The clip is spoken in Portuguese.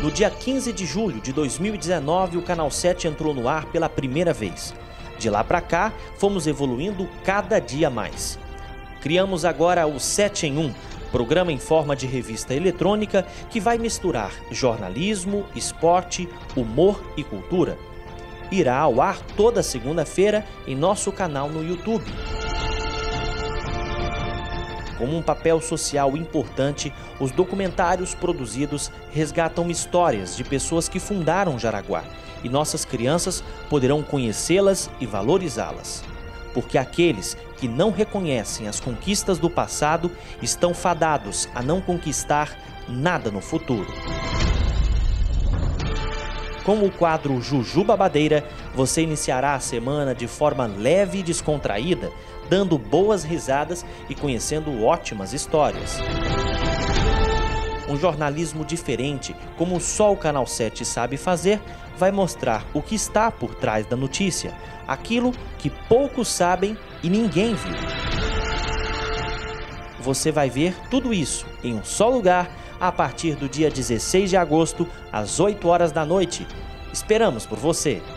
No dia 15 de julho de 2019, o Canal 7 entrou no ar pela primeira vez. De lá para cá, fomos evoluindo cada dia mais. Criamos agora o 7 em 1, programa em forma de revista eletrônica que vai misturar jornalismo, esporte, humor e cultura. Irá ao ar toda segunda-feira em nosso canal no YouTube. Como um papel social importante, os documentários produzidos resgatam histórias de pessoas que fundaram Jaraguá e nossas crianças poderão conhecê-las e valorizá-las. Porque aqueles que não reconhecem as conquistas do passado estão fadados a não conquistar nada no futuro. Com o quadro Juju Babadeira, você iniciará a semana de forma leve e descontraída, dando boas risadas e conhecendo ótimas histórias. Um jornalismo diferente, como só o Canal 7 sabe fazer, vai mostrar o que está por trás da notícia, aquilo que poucos sabem e ninguém viu. Você vai ver tudo isso em um só lugar a partir do dia 16 de agosto, às 8 horas da noite. Esperamos por você!